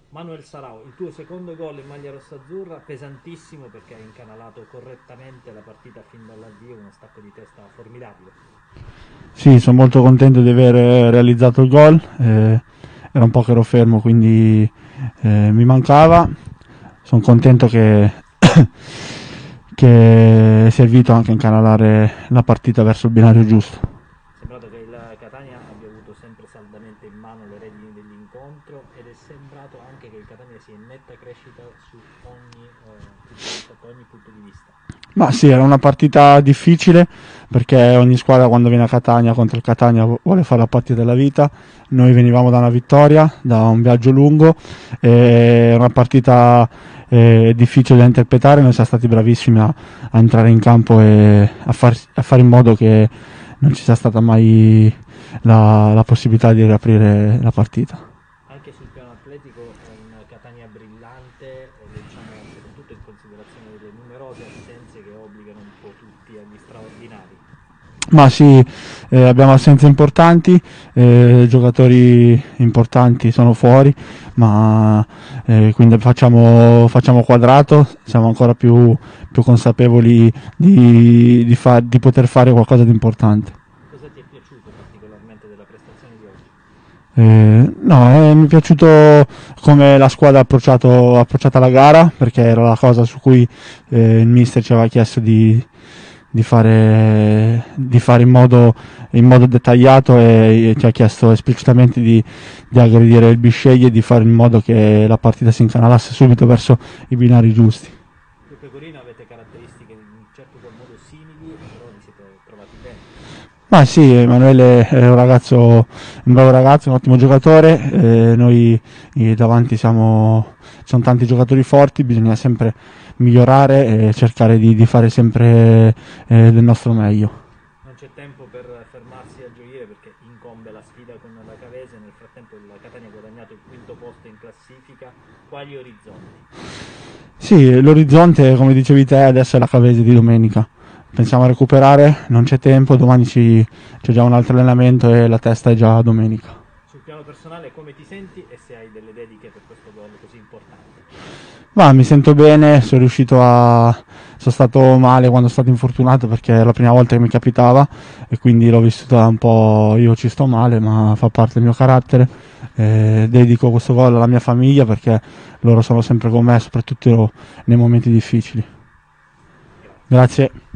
Manuel Sarao, il tuo secondo gol in maglia rossa-azzurra, pesantissimo perché hai incanalato correttamente la partita fin dall'avvio, uno stacco di testa formidabile. Sì, sono molto contento di aver realizzato il gol, era un po' che ero fermo, quindi mi mancava. Sono contento che, che è servito anche a incanalare la partita verso il binario giusto. È sembrato che il Catania abbia avuto sempre saldamente in mano le redini dell'incontro ed è sembrato anche che il Catania sia in netta crescita sotto ogni punto di vista. Ma sì, era una partita difficile perché ogni squadra quando viene a Catania contro il Catania vuole fare la partita della vita. Noi venivamo da una vittoria, da un viaggio lungo, è una partita difficile da interpretare. Noi siamo stati bravissimi a entrare in campo e a fare in modo che non ci sia stata mai la possibilità di riaprire la partita. Anche sul piano atletico è un Catania brillante, diciamo soprattutto in considerazione delle numerose assenze che obbligano un po' tutti agli straordinari. Ma sì, abbiamo assenze importanti, giocatori importanti sono fuori, ma quindi facciamo quadrato, siamo ancora più consapevoli di poter fare qualcosa di importante. Cosa ti è piaciuto particolarmente della prestazione di oggi? No, mi è piaciuto come la squadra ha approcciato la gara, perché era la cosa su cui il mister ci aveva chiesto di fare in modo dettagliato e ci ha chiesto esplicitamente di aggredire il Bisceglie e di fare in modo che la partita si incanalasse subito verso i binari giusti. Tu e Pecorino avete caratteristiche in un certo qual modo simili, però vi siete trovati bene. Ma sì, Emanuele è un bravo ragazzo, un ottimo giocatore, noi davanti ci sono tanti giocatori forti, bisogna sempre migliorare e cercare di fare sempre del nostro meglio. Non c'è tempo per fermarsi a gioire perché incombe la sfida con la Cavese, nel frattempo il Catania ha guadagnato il quinto posto in classifica, quali orizzonti? Sì, l'orizzonte, come dicevi te, adesso è la Cavese di domenica. Pensiamo a recuperare, non c'è tempo, c'è già un altro allenamento e la testa è già domenica. Sul piano personale come ti senti e se hai delle dediche per questo gol così importante? Ma mi sento bene, sono stato male quando sono stato infortunato perché è la prima volta che mi capitava e quindi l'ho vissuta un po', io ci sto male, ma fa parte del mio carattere. Dedico questo gol alla mia famiglia perché loro sono sempre con me, soprattutto nei momenti difficili. Grazie. Grazie.